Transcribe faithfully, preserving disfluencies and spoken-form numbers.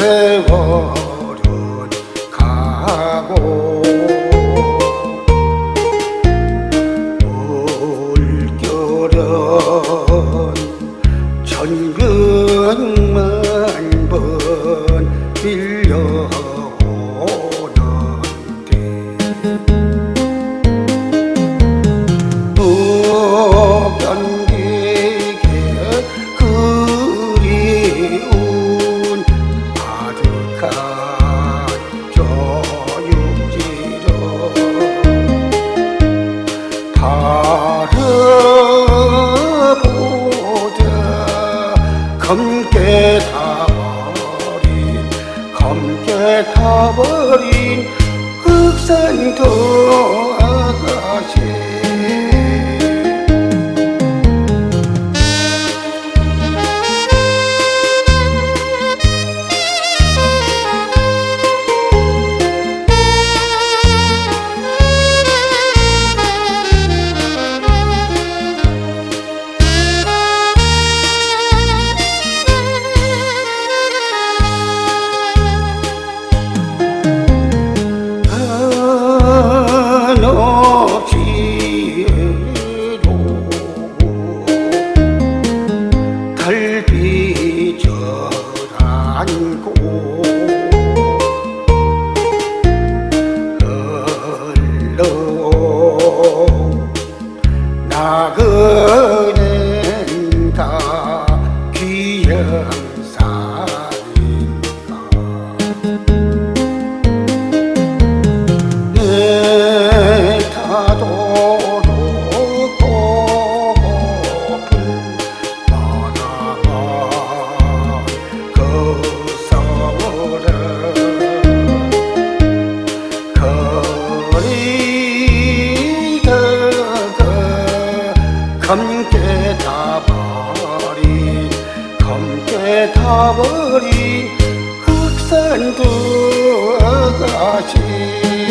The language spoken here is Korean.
세월은 가고 물결은 천근만 번 밀려오는데 또 견디게 그리운 아득한 저육지로 달아보자 검게 타버린 검게 타버린 흑산도 아가씨 달빛을 안고 흘러 나그네는 다 귀양산인가 내 타도록 고픈 그 서울은 거리다가 검게 타버린 검게 타버린 흑산도 아가씨